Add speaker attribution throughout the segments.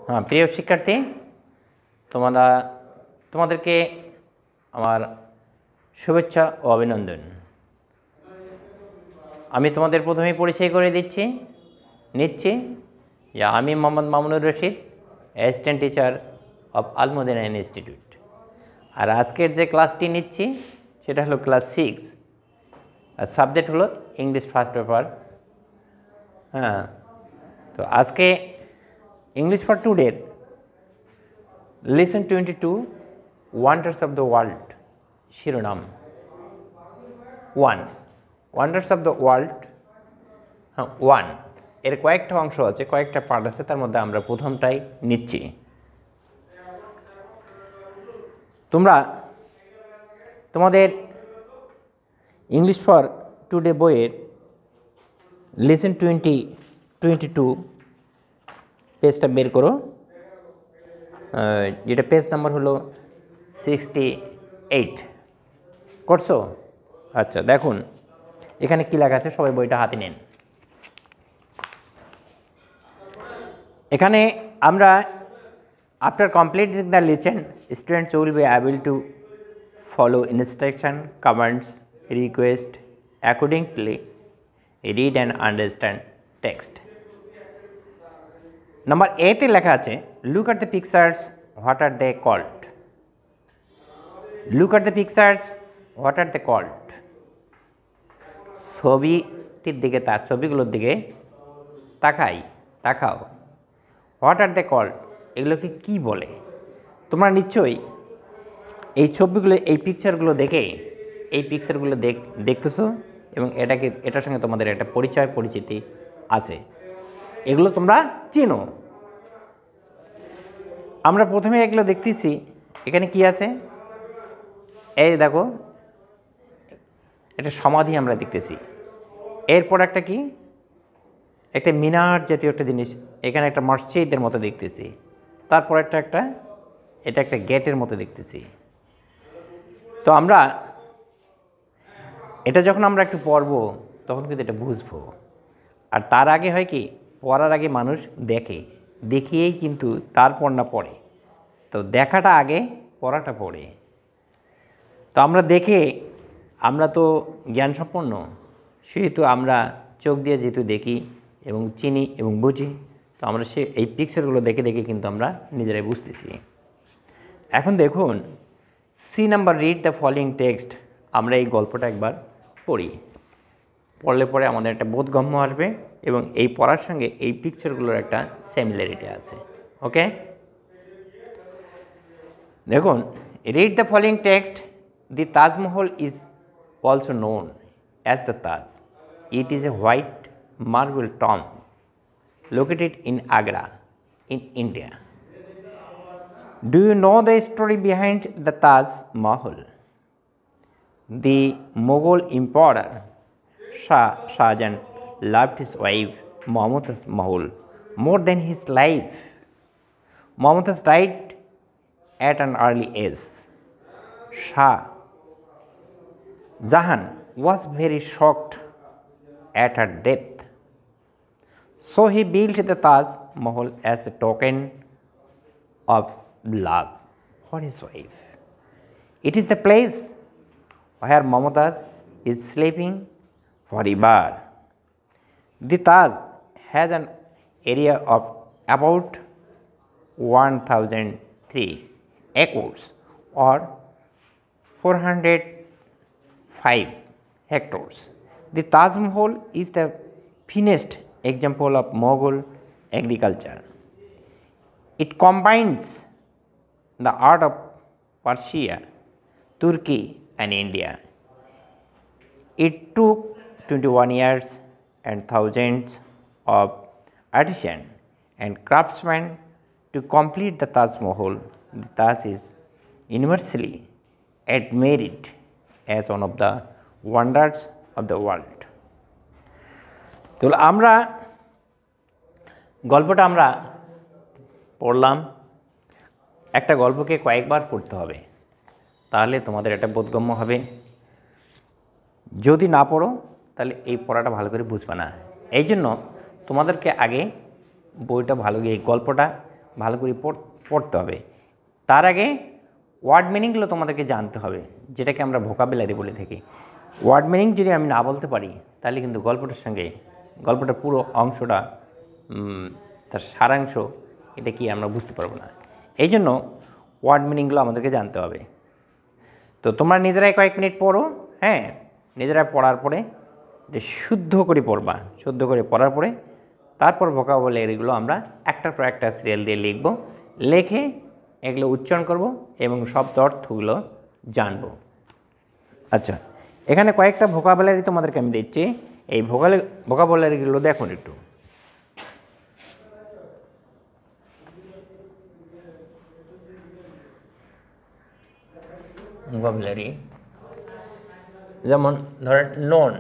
Speaker 1: हाँ प्रिय शिक्षार्थी তোমাদেরকে আমার শুভেচ্ছা ও অভিনন্দন। আমি তোমাদের প্রথমেই পরিচয় করে নিচ্ছি যে আমি Mohammad Mamunur Rashid, assistant teacher of Al Madina institute. আর আজকের যে ক্লাসটি নিচ্ছি সেটা হলো ক্লাস 6, আর সাবজেক্ট হলো ইংলিশ ফার্স্ট পেপার। হ্যাঁ, তো আজকে ইংলিশ ফর টুডের lesson 22 wonders of the world শিরোনাম 1 ওয়ান্ডার্স অফ দ্য ওয়ার্ল্ড। হ্যাঁ 1 এর কয়েকটা অংশ আছে, কয়েকটা পার্ট আছে, তার মধ্যে আমরা প্রথমটাই নিচ্ছি। তোমাদের ইংলিশ ফর টুডে বইয়ের লেসন 22 পেজটা বের করো, যেটা পেজ নাম্বার হলো 68। করছো? আচ্ছা, দেখুন এখানে কী লেখা আছে, সবাই বইটা হাতে নেন। এখানে আমরা after completing the lesson students will be able to follow instruction, commands, request accordingly, read and understand text. Number এতে লেখা আছে look at the pictures, what are they called. Look at the pictures, what are they called. ছবিগুলোর দিকে তাকাও। What are they called, এগুলোকে কী বলে? তোমরা নিশ্চয়ই এই ছবিগুলো, এই পিকচারগুলো দেখতেছো এবং এটার সঙ্গে তোমাদের একটা পরিচিতি আছে, এগুলো তোমরা চেনো। আমরা প্রথমে এগুলো দেখতেছি, এখানে কি আছে? এই দেখো, একটা সমাধি আমরা দেখতেছি। এরপর একটা কি, একটা মিনার জাতীয় একটা জিনিস, এখানে একটা মসজিদের মতো দেখতেছি। তারপর এটা একটা গেটের মতো দেখতেছি। তো আমরা এটা যখন আমরা একটু পড়বো তখন কিন্তু এটা বুঝবো। আর তার আগে হয় কি, পড়ার আগে মানুষ দেখিয়েই কিন্তু তারপর না পড়ে। তো দেখাটা আগে, পড়াটা পড়ে। তো আমরা তো জ্ঞান সম্পন্ন, সেহেতু আমরা চোখ দিয়ে যেহেতু দেখি এবং চিনি এবং বুঝি, তো আমরা এই পিকচারগুলো দেখে কিন্তু আমরা নিজেরাই বুঝতেছি। এখন দেখুন, C number, read the following text. আমরা এই গল্পটা একবার পড়লে পরে আমাদের একটা বোধগম্য আসবে এবং এই পড়ার সঙ্গে এই পিকচারগুলোর একটা সিমিলারিটি আছে। ওকে, দেখুন, read the following text. The Taj Mahal is also known as the Taj. It is a white marble tomb located in Agra in India. Do you know the story behind the Taj Mahal? The Mughal emperor Shah Jahan loved his wife Mumtaz Mahal more than his life. Mumtaz died at an early age. Shah Jahan was very shocked at her death. So he built the Taj Mahal as a token of love for his wife. It is the place where Mumtaz is sleeping forever. The Taj has an area of about 1003 acres or 405 hectares. The Taj Mahal is the finest example of Mughal agriculture. It combines the art of Persia, Turkey and India. It took 21 years and thousands of artisans and craftsmen to complete the Taj Mahal. The Taj is universally admired as one of the wonders of the world. তো গল্পটা আমরা পড়লাম। একটা গল্পকে কয়েকবার পড়তে হবে, তাহলে তোমাদের এটা বোধগম্য হবে। যদি না পড়ো তাহলে এই পড়াটা ভালো করে বুঝবে না। এই জন্য তোমাদেরকে আগে বইটা ভালো, এই গল্পটা ভালো করে পড়তে হবে। তার আগে ওয়ার্ড মিনিংগুলো তোমাদেরকে জানতে হবে, যেটাকে আমরা ভোকাবুলারি বলে থাকি। ওয়ার্ড মিনিং যদি আমি না বলতে পারি তাহলে কিন্তু গল্পটার পুরো অংশটা, তার সারাংশ এটা কি আমরা বুঝতে পারবো না। এই জন্য ওয়ার্ড মিনিংগুলো আমাদেরকে জানতে হবে। তো তোমরা নিজেরাই কয়েক মিনিট পড়ো, হ্যাঁ, নিজেরাই পড়ার পরে যে শুদ্ধ করে পড়বা, শুদ্ধ করে পড়ার পরে তারপর ভোকাবুলারিগুলো আমরা একটার পর একটা সিরিয়াল দিয়ে লিখব, লিখে এগুলো উচ্চারণ করব এবং শব্দ অর্থগুলো জানব। আচ্ছা, এখানে কয়েকটা ভোকাবুলারি তোমাদেরকে আমি দিচ্ছি, এই ভোকাবুলারিগুলো দেখুন একটু। ভোকাবুলারি যেমন ধরেন নোন,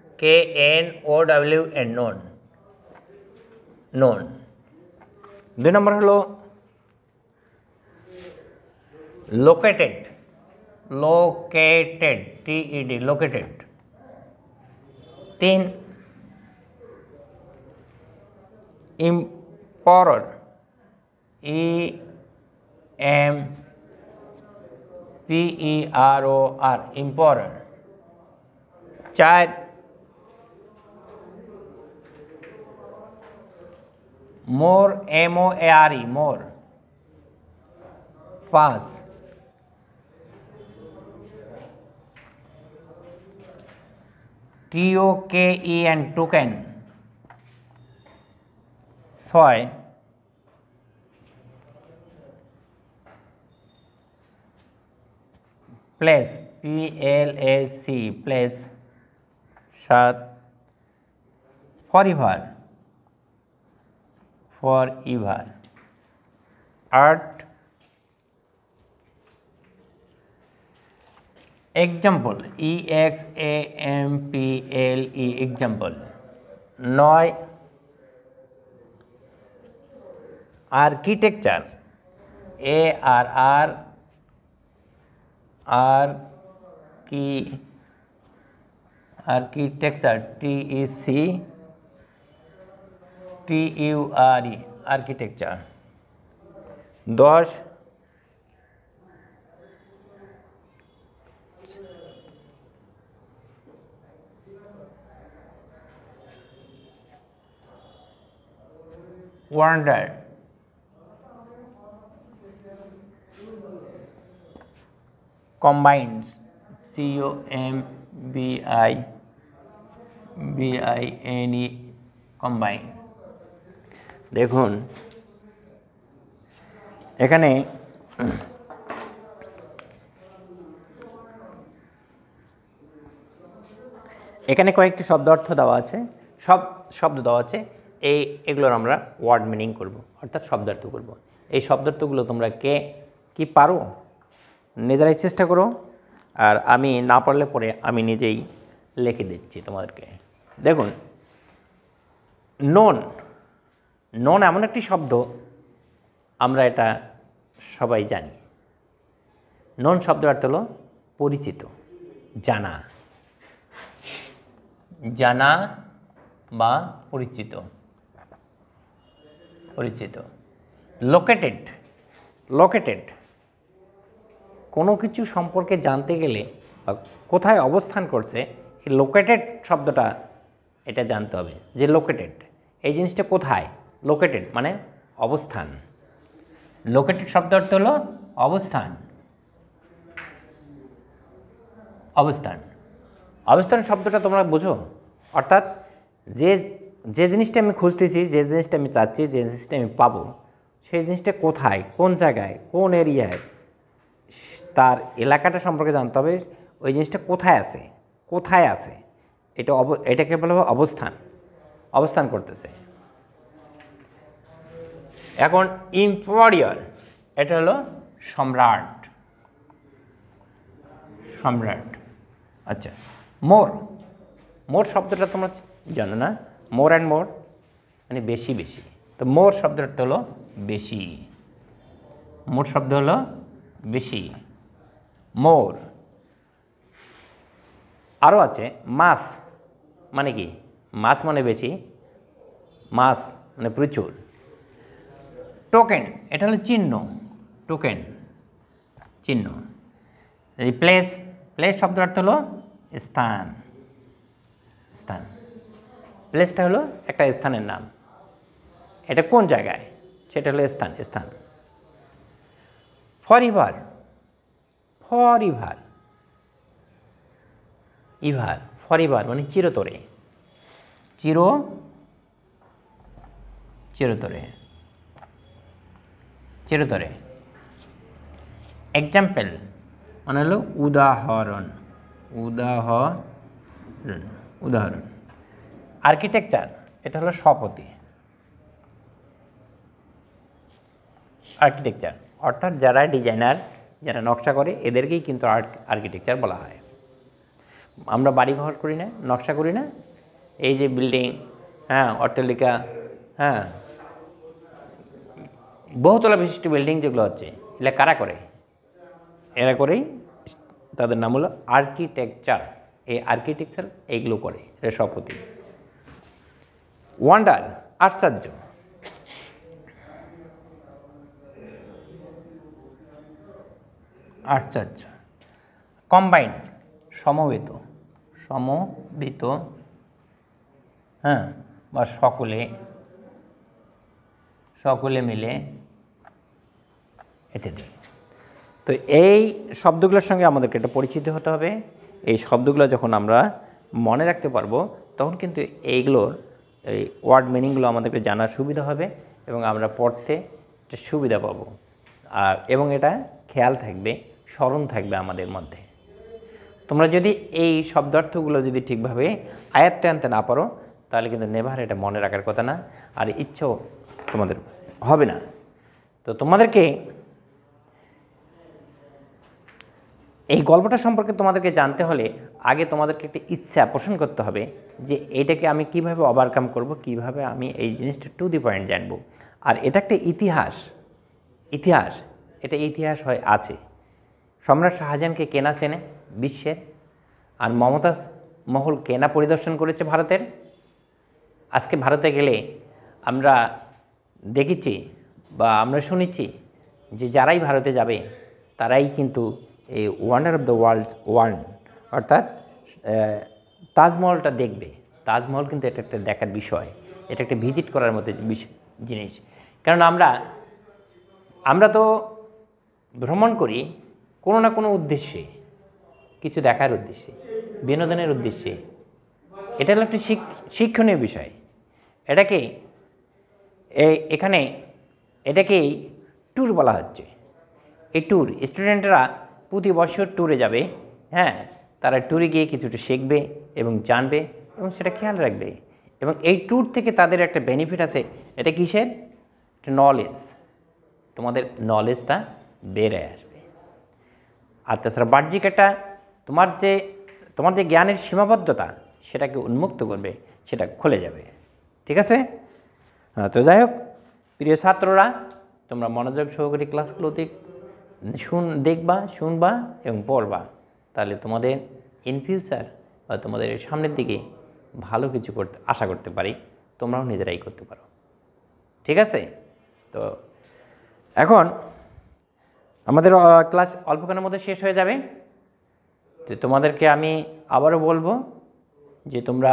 Speaker 1: KNOWN, নোন। নোন। 2 নম্বর হলো located, located, TED, located. 3 emperor, EMPEROR, emperor. 4 more, MORE, more. 5 TOKEN, token. 6 place, PLAC, place. 7 forever, forever. 8 example, EXAMPLE, example. 9 architecture, ARR, architecture, TECTURE, architecture. 10 wonder, combined, COMBINE, combine. দেখুন এখানে কয়েকটি শব্দ অর্থ দেওয়া আছে, সব শব্দ দেওয়া আছে, এগুলোর আমরা ওয়ার্ড মিনিং করব, অর্থাৎ শব্দার্থ করব। এই শব্দার্থগুলো তোমরা কি পারো নিজেরাই চেষ্টা করো, আর আমি না পারলে পরে আমি নিজেই লিখে দিচ্ছি তোমাদেরকে। দেখুন নোন, নোন এমন একটি শব্দ, আমরা এটা সবাই জানি। নোন শব্দের অর্থ হলো পরিচিত, জানা, জানা বা পরিচিত, পরিচিত। লোকেটেড, লোকেটেড কোনো কিছু সম্পর্কে জানতে গেলে বা কোথায় অবস্থান করছে, এই লোকেটেড শব্দটা এটা জানতে হবে যে লোকেটেড এই জিনিসটা কোথায়। লোকেটেড মানে অবস্থান, লোকেটেড শব্দ অর্থ হলো অবস্থান, অবস্থান। অবস্থান শব্দটা তোমরা বুঝো, অর্থাৎ যে জিনিসটা আমি খুঁজতেছি, যে জিনিসটা আমি চাচ্ছি, যে জিনিসটা আমি পাবো, সেই জিনিসটা কোথায়, কোন জায়গায়, কোন এরিয়ায়, তার এলাকাটা সম্পর্কে জানতে হবে। ওই জিনিসটা কোথায় আছে, কোথায় আছে, এটাকে বলা হবে অবস্থান, অবস্থান করতেছে। এখন ইম্পেরিয়র, এটা হলো সম্রাট, সম্রাট। আচ্ছা, মোর, মোর শব্দটা তোমরা জানো না, মোর অ্যান্ড মোর মানে বেশি বেশি। তো মোর শব্দের অর্থ হলো বেশি, মোর শব্দ হলো বেশি, মোর। আরও আছে মাছ, মানে কি, মাছ মানে বেশি, মাছ মানে প্রচুর। টোকেন, এটা হলো চিহ্ন, টোকেন চিহ্ন। এই প্লেস, প্লেস শব্দের অর্থ হলো স্থান, স্থান। প্লেসটা হলো একটা স্থানের নাম, এটা কোন জায়গায় সেটা হলো স্থান, স্থান। ফরইভার, ফরইভার, ইভার, ফরইভার মানে চিরতরে, চিরতরে, চিরতরে। এক্সাম্পল মানে হলো উদাহরণ, উদাহরণ, উদাহরণ। আর্কিটেকচার, এটা হলো স্থপতি, আর্কিটেকচার অর্থাৎ যারা ডিজাইনার, যারা নকশা করে এদেরকেই কিন্তু আর্কিটেকচার বলা হয়। আমরা বাড়িঘর করি না, নকশা করি না, এই যে বিল্ডিং, হ্যাঁ, অট্টালিকা, হ্যাঁ, বহুতলা বিশিষ্ট বিল্ডিং যেগুলো হচ্ছে, এগুলো কারা করে? এরা করেই, তাদের নাম হলো আর্কিটেকচার। এই আর্কিটেকচার এইগুলো করে, এরা স্থপতি। ওয়ান্ডার, আশ্চর্য, আশ্চর্য। কম্বাইন্ড, সমবেত, সমবেত, হ্যাঁ, বা সকলে, সকলে মিলে ইত্যাদি। তো এই শব্দগুলোর সঙ্গে আমাদেরকে এটা পরিচিত হতে হবে। এই শব্দগুলো যখন আমরা মনে রাখতে পারবো তখন কিন্তু এইগুলোর এই ওয়ার্ড মিনিংগুলো আমাদেরকে জানার সুবিধা হবে এবং আমরা পড়তে সুবিধা পাবো। আর এবং এটা খেয়াল থাকবে, স্মরণ থাকবে আমাদের মধ্যে। তোমরা যদি এই শব্দার্থগুলো যদি ঠিকভাবে আয়ত্তে আনতে না পারো তাহলে কিন্তু নেভার এটা মনে রাখার কথা না, আর ইচ্ছেও তোমাদের হবে না। তো তোমাদেরকে এই গল্পটা সম্পর্কে তোমাদেরকে জানতে হলে আগে তোমাদেরকে একটা ইচ্ছা পোষণ করতে হবে যে এটাকে আমি কিভাবে ওভারকাম করব, কিভাবে আমি এই জিনিসটা টু দি পয়েন্ট জানবো। আর এটা একটা ইতিহাস, ইতিহাস, এটা ইতিহাস হয় আছে। সম্রাট শাহজাহানকে কেনা চেনে বিশ্বের, আর মমতাজ মহল কেনা পরিদর্শন করেছে ভারতের। আজকে ভারতে গেলে আমরা দেখেছি বা আমরা শুনেছি যে যারাই ভারতে যাবে তারাই কিন্তু এই wonder of the world one অর্থাৎ তাজমহলটা দেখবে। তাজমহল কিন্তু এটা একটা দেখার বিষয়, এটা একটা ভিজিট করার মতো জিনিস। কারণ আমরা তো ভ্রমণ করি কোনো না কোনো উদ্দেশ্যে, কিছু দেখার উদ্দেশ্যে, বিনোদনের উদ্দেশ্যে। এটা হলো একটা শিক্ষণীয় বিষয়। এটাকে এটাকেই ট্যুর বলা হচ্ছে। এই ট্যুর স্টুডেন্টরা প্রতি বছর ট্যুরে যাবে, হ্যাঁ, তারা ট্যুরে গিয়ে কিছুটা শিখবে এবং জানবে এবং সেটা খেয়াল রাখবে। এবং এই ট্যুর থেকে তাদের একটা বেনিফিট আছে, এটা কিসের? একটা নলেজ, তোমাদের নলেজটা বেড়ে আসবে। আর তাছাড়া বাহ্যিক একটা তোমার যে জ্ঞানের সীমাবদ্ধতা সেটাকে উন্মুক্ত করবে, সেটা খুলে যাবে। ঠিক আছে? হ্যাঁ, তো যাই হোক প্রিয় ছাত্ররা, তোমরা মনোযোগ সহকারে ক্লাসগুলোতে দেখবা, শুনবা এবং পড়বা, তাহলে তোমাদের ইন ফিউচার বা তোমাদের সামনের দিকে ভালো কিছু আশা করতে পারি, তোমরাও নিজেরাই করতে পারো। ঠিক আছে? তো এখন আমাদের ক্লাস অল্পক্ষণের মধ্যে শেষ হয়ে যাবে। তো তোমাদেরকে আমি আবারও বলবো যে তোমরা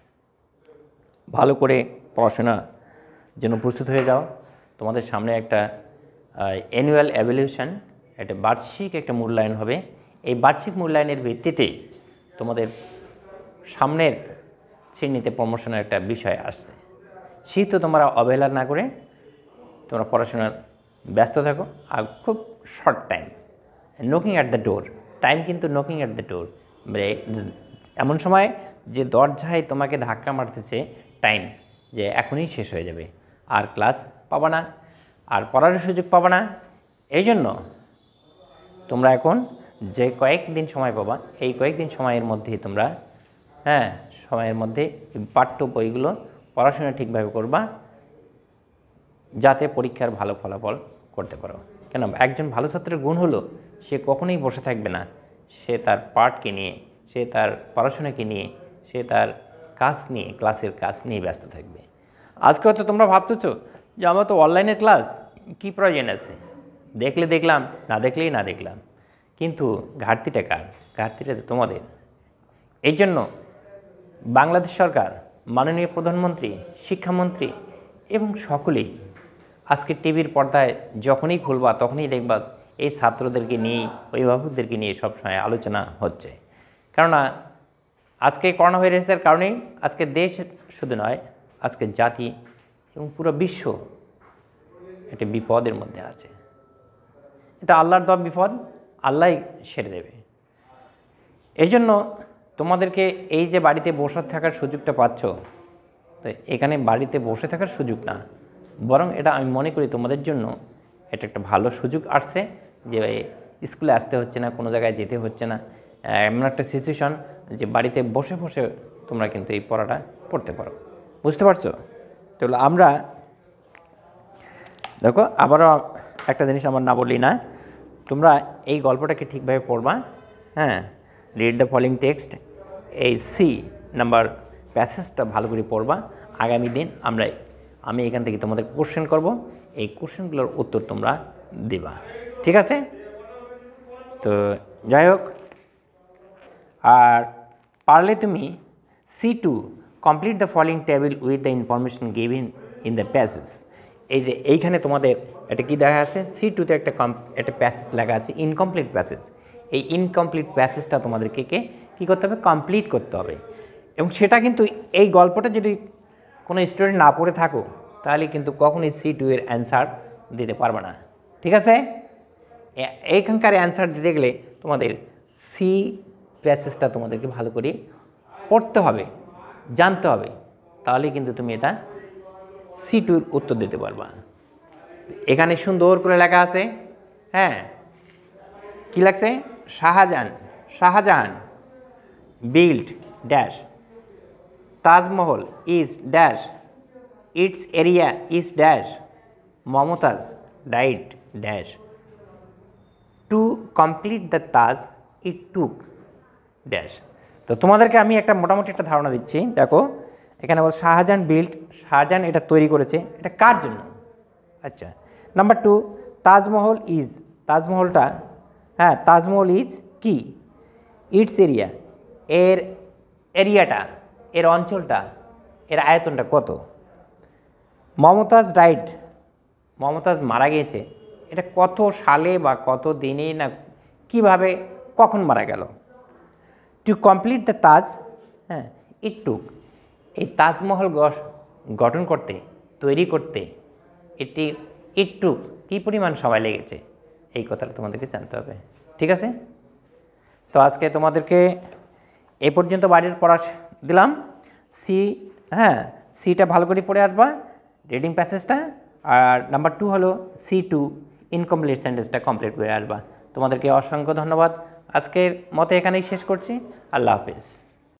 Speaker 1: ভালো করে পড়াশোনার জন্য প্রস্তুত হয়ে যাও। তোমাদের সামনে একটা অ্যানুয়াল এভ্যালুয়েশন, একটা বার্ষিক একটা মূল্যায়ন হবে। এই বার্ষিক মূল্যায়নের ভিত্তিতে তোমাদের সামনের শ্রেণীতে প্রমোশনের একটা বিষয় আসছে। সেহেতু তোমরা অবহেলা না করে তোমরা পড়াশোনার ব্যস্ত থাকো। আর খুব short time, knocking at the door, time কিন্তু নকিং অ্যাট দ্য ডোর, এমন সময় যে দরজায় তোমাকে ধাক্কা মারতেছে টাইম, যে এখনই শেষ হয়ে যাবে, আর ক্লাস পাবা না, আর পড়ার সুযোগ পাবা না। এই জন্য তোমরা এখন যে কয়েকদিন সময় পাবা, এই কয়েকদিন সময়ের মধ্যেই তোমরা সময়ের মধ্যে পাঠ্য বইগুলো পড়াশোনা ঠিকভাবে করবা, যাতে পরীক্ষার ভালো ফলাফল করতে পারো। কেন? একজন ভালো ছাত্রের গুণ হলো সে কখনোই বসে থাকবে না, সে তার পাঠকে নিয়ে, সে তার পড়াশোনাকে নিয়ে, সে তার কাজ নিয়ে, ক্লাসের কাজ নিয়ে ব্যস্ত থাকবে। আজকে হয়তো তোমরা ভাবতেছো যে আমার তো অনলাইনের ক্লাস, কী প্রয়োজন আছে, দেখলে দেখলাম, না দেখলেই না দেখলাম, কিন্তু ঘাটতিটা কার? ঘাটতিটা তো তোমাদের। এই জন্য বাংলাদেশ সরকার, মাননীয় প্রধানমন্ত্রী, শিক্ষামন্ত্রী এবং সকলেই আজকে টিভির পর্দায় যখনই খুলবা তখনই দেখবা এই ছাত্রদেরকে নিয়ে, অভিভাবকদেরকে নিয়ে সবসময় আলোচনা হচ্ছে। কেননা আজকে করোনা ভাইরাসের কারণেই আজকে দেশ শুধু নয়, আজকে জাতি এবং পুরো বিশ্ব একটা বিপদের মধ্যে আছে। এটা আল্লাহর দেওয়া বিপদ, আল্লাহই সেরে দেবে। এই জন্য তোমাদেরকে এই যে বাড়িতে বসে থাকার সুযোগটা পাচ্ছ, তো এখানে বাড়িতে বসে থাকার সুযোগ না, বরং এটা আমি মনে করি তোমাদের জন্য এটা একটা ভালো সুযোগ আসছে যে স্কুলে আসতে হচ্ছে না, কোনো জায়গায় যেতে হচ্ছে না, এমন একটা সিচুয়েশন যে বাড়িতে বসে বসে তোমরা কিন্তু এই পড়াটা পড়তে পারো। বুঝতে পারছো? তো আমরা দেখো আবারও একটা জিনিস আমার না বললি না, তোমরা এই গল্পটাকে ঠিকভাবে পড়বা। হ্যাঁ, রিড দ্য ফলোইং টেক্সট, এই সি নাম্বার প্যাসেজটা ভালো করে পড়বা। আগামী দিন আমি এখান থেকে তোমাদের কোশ্চেন করব, এই কোশ্চেনগুলোর উত্তর তোমরা দেবা। ঠিক আছে? তো যাই হোক, আর পারলে তুমি C2 complete the following table with the information given in the passage. এই যে এইখানে তোমাদের এটা কি দেখা আছে, C2তে একটা প্যাসেজ লেখা আছে, ইনকমপ্লিট প্যাসেজ। এই ইনকমপ্লিট প্যাসেজটা তোমাদেরকে কী করতে হবে? কমপ্লিট করতে হবে। এবং সেটা কিন্তু এই গল্পটা যদি কোনো স্টুডেন্ট না পড়ে থাকো তাহলে কিন্তু কখনোই C2 এর অ্যান্সার দিতে পারবে না। ঠিক আছে? এইখানকার অ্যান্সার দিতে গেলে তোমাদের সি প্যাসেজটা তোমাদেরকে ভালো করে পড়তে হবে, জানতে হবে, তাহলে কিন্তু তুমি এটা C2 উত্তর দিতে পারবা। এখানে সুন্দর করে লেখা আছে, হ্যাঁ, কি লাগছে? Shah Jahan build dash Taj Mahal is dash, its area is dash, Mumtaz died dash, to complete the Taj it took dash. তো তোমাদেরকে আমি একটা মোটামুটি একটা ধারণা দিচ্ছি। দেখো এখানে বল শাহজাহান বিল্ড, শাহজাহান এটা তৈরি করেছে, এটা কার জন্য? আচ্ছা, নাম্বার 2 তাজমহল ইজ, তাজমহলটা, হ্যাঁ, তাজমহল ইজ কি? ইটস এরিয়া, এর এরিয়াটা, এর অঞ্চলটা, এর আয়তনটা কত? মমতাজ ডাইড, মমতাজ মারা গিয়েছে, এটা কত সালে বা কত দিনে না কিভাবে কখন মারা গেল? টু কমপ্লিট দ্য তাজ, হ্যাঁ, ইট টুক, এই তাজমহল গঠন করতে, তৈরি করতে ইট টুক কী পরিমাণ সময় লেগেছে, এই কথাটা তোমাদেরকে জানতে হবে। ঠিক আছে? তো আজকে তোমাদেরকে এই পর্যন্ত বাড়ির পড়া দিলাম। হ্যাঁ, সিটা ভালো করে পড়ে আসবা, রিডিং প্যাসেজটা। আর নাম্বার 2 হলো C2 ইনকমপ্লিট সেন্টেন্সটা কমপ্লিট করে আসবা। তোমাদেরকে অসংখ্য ধন্যবাদ। আজকের মতো এখানেই শেষ করছি। আল্লাহ হাফেজ।